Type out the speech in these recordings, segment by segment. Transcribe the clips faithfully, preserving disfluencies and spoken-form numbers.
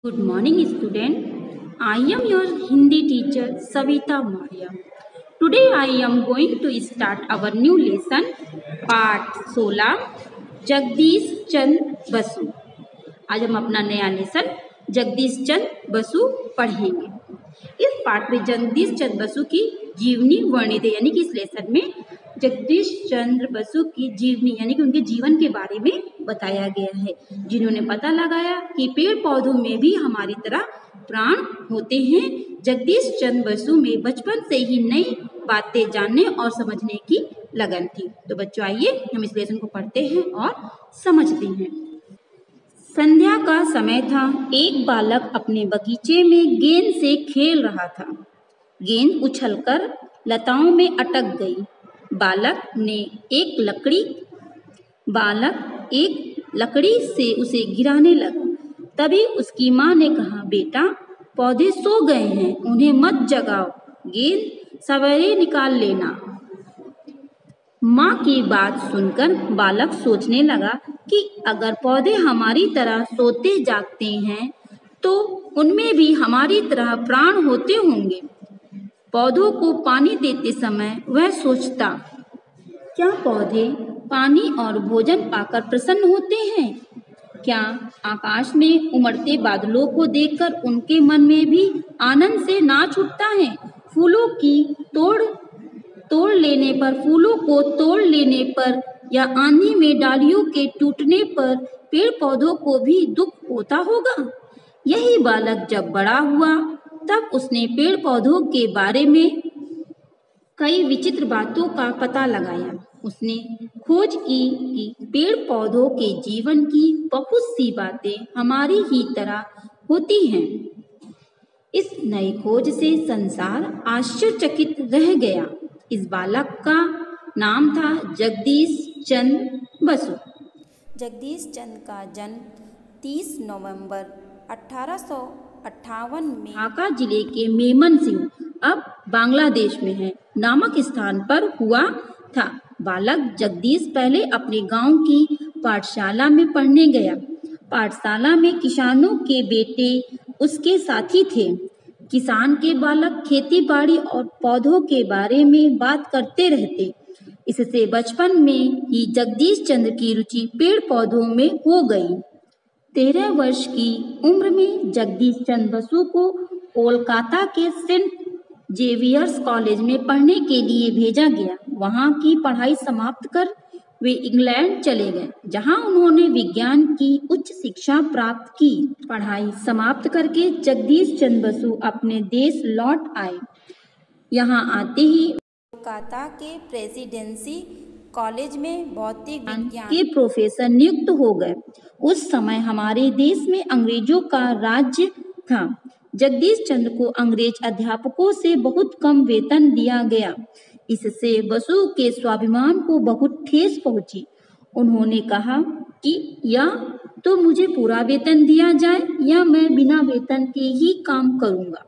Good morning, student. I am your Hindi teacher Savita Maria. Today I am going to start our new lesson, Part सोलह, जगदीश चंद्र बसु. आज हम अपना नया lesson Jagdish चंद्र बसु पढ़ेंगे. इस पाठ में जगदीश चंद्र बसु की जीवनी वर्णित है, यानी कि इस लेसन में जगदीश चंद्र बसु की जीवनी यानी कि उनके जीवन के बारे में बताया गया है, जिन्होंने पता लगाया कि पेड़ पौधों में भी हमारी तरह प्राण होते हैं. जगदीश चंद्र बसु में बचपन से ही नई बातें जानने और समझने की लगन थी. तो बच्चों, आइए हम इस लेसन को पढ़ते हैं और समझते हैं. संध्या का समय था. एक बालक अपने बगीचे में गेंद से खेल रहा था. गेंद उछलकर लताओं में अटक गई. बालक ने एक लकड़ी बालक एक लकड़ी से उसे गिराने लगा. तभी उसकी माँ ने कहा, बेटा, पौधे सो गए हैं, उन्हें मत जगाओ, गेंद सवेरे निकाल लेना. माँ की बात सुनकर बालक सोचने लगा कि अगर पौधे हमारी तरह सोते जागते हैं तो उनमें भी हमारी तरह प्राण होते होंगे. पौधों को पानी देते समय वह सोचता, क्या पौधे पानी और भोजन पाकर प्रसन्न होते हैं? क्या आकाश में उमड़ते बादलों को देखकर उनके मन में भी आनंद से नाच उठता है? फूलों की तोड़ तोड़ लेने पर फूलों को तोड़ लेने पर या आंधी में डालियों के टूटने पर पेड़ पौधों को भी दुख होता होगा. यही बालक जब बड़ा हुआ तब उसने पेड़ पौधों के बारे में कई विचित्र बातों का पता लगाया. उसने खोज की कि पेड़ पौधों के जीवन की बहुत सी बातें हमारी ही तरह होती हैं. इस नई खोज से संसार आश्चर्यचकित रह गया. इस बालक का नाम था जगदीश चंद्र बसु. जगदीश चंद्र का जन्म तीस नवंबर अठारह सौ अट्ठावन में ढाका जिले के मेमन सिंह, अब बांग्लादेश में है, नामक स्थान पर हुआ था. बालक जगदीश पहले अपने गांव की पाठशाला में पढ़ने गया. पाठशाला में किसानों के बेटे उसके साथी थे. किसान के बालक खेती बाड़ी और पौधों के बारे में बात करते रहते. इससे बचपन में ही जगदीश चंद्र की रुचि पेड़ पौधों में हो गई. तेरह वर्ष की उम्र में जगदीश चंद्र बसु को कोलकाता के सेंट जेवियर्स कॉलेज में पढ़ने के लिए भेजा गया. वहां की पढ़ाई समाप्त कर वे इंग्लैंड चले गए, जहां उन्होंने विज्ञान की उच्च शिक्षा प्राप्त की. पढ़ाई समाप्त करके जगदीश चंद्र बसु अपने देश लौट आए. यहां आते ही कोलकाता के प्रेसिडेंसी कॉलेज में भौतिक विज्ञान के प्रोफेसर नियुक्त हो गए. उस समय हमारे देश में अंग्रेजों का राज्य था. जगदीश चंद्र को अंग्रेज अध्यापकों से बहुत कम वेतन दिया गया. इससे बसु के स्वाभिमान को बहुत ठेस पहुंची. उन्होंने कहा कि या तो मुझे पूरा वेतन दिया जाए या मैं बिना वेतन के ही काम करूंगा.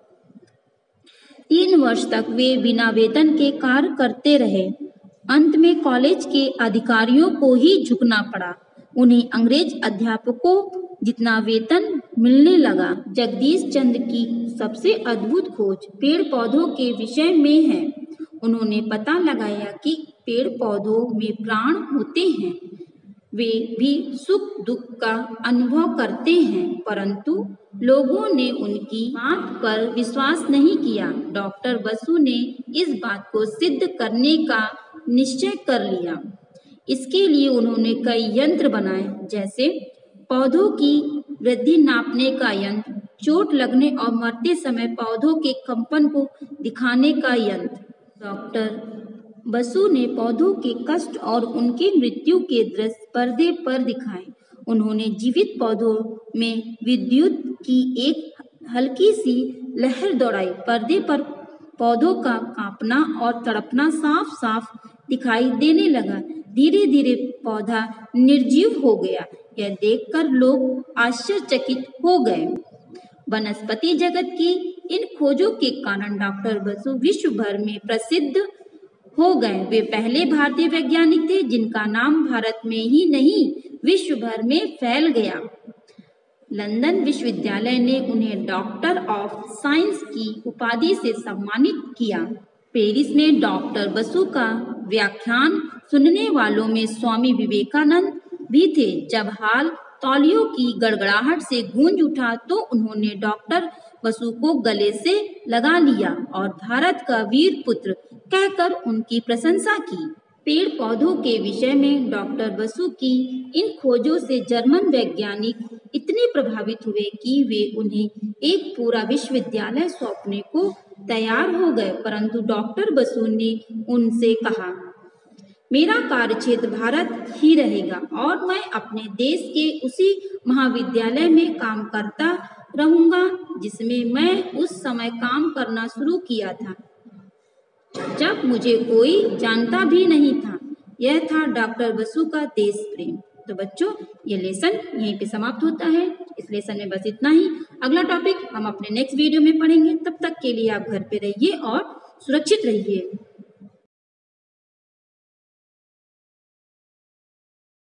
तीन वर्ष तक वे बिना वेतन के कार्य करते रहे. अंत में कॉलेज के अधिकारियों को ही झुकना पड़ा. उन्हें अंग्रेज अध्यापकों जितना वेतन मिलने लगा. जगदीश चंद्र की सबसे अद्भुत खोज पेड़ पौधों के विषय में है. उन्होंने पता लगाया कि पेड़ पौधों में प्राण होते हैं. वे भी सुख दुख का अनुभव करते हैं, परंतु लोगों ने उनकी बात पर विश्वास नहीं किया. डॉक्टर बसु ने इस बात को सिद्ध करने का निश्चय कर लिया. इसके लिए उन्होंने कई यंत्र बनाए, जैसे पौधों की वृद्धि नापने का यंत्र, चोट लगने और मरते समय पौधों के कंपन को दिखाने का यंत्र. डॉक्टर बसु ने पौधों के कष्ट और उनकी मृत्यु के दृश्य पर्दे पर दिखाए. उन्होंने जीवित पौधों में विद्युत की एक हल्की सी लहर दौड़ाई. पर्दे पर पौधों का कांपना और तड़पना साफ साफ दिखाई देने लगा. धीरे धीरे पौधा निर्जीव हो गया. यह देखकर लोग आश्चर्यचकित हो गए. वनस्पति जगत की इन खोजों के कारण डॉक्टर बसु विश्व भर में प्रसिद्ध हो गए. वे पहले भारतीय वैज्ञानिक थे जिनका नाम भारत में ही नहीं विश्व भर में फैल गया. लंदन विश्वविद्यालय ने उन्हें डॉक्टर ऑफ साइंस की उपाधि से सम्मानित किया। पेरिस में डॉक्टर बसु का व्याख्यान सुनने वालों में स्वामी विवेकानंद भी थे। जब हाल तौलियों की गड़गड़ाहट से गूंज उठा तो उन्होंने डॉक्टर बसु को गले से लगा लिया और भारत का वीर पुत्र कहकर उनकी प्रशंसा की। पेड़ पौधों के विषय में डॉक्टर बसु की इन खोजों से जर्मन वैज्ञानिक इतने प्रभावित हुए कि वे उन्हें एक पूरा विश्वविद्यालय सौंपने को तैयार हो गए। परंतु डॉक्टर बसु ने उनसे कहा, मेरा कार्यक्षेत्र भारत ही रहेगा और मैं अपने देश के उसी महाविद्यालय में काम करता रहूंगा जिसमें मैं उस समय काम करना शुरू किया था, जब मुझे कोई जानता भी नहीं था। यह था डॉक्टर बसु का देश प्रेम। तो बच्चों, ये लेसन यहीं पे समाप्त होता है। इस लेसन में बस इतना ही। अगला टॉपिक हम अपने नेक्स्ट वीडियो में पढ़ेंगे। तब तक के लिए आप घर पे रहिए और सुरक्षित रहिए।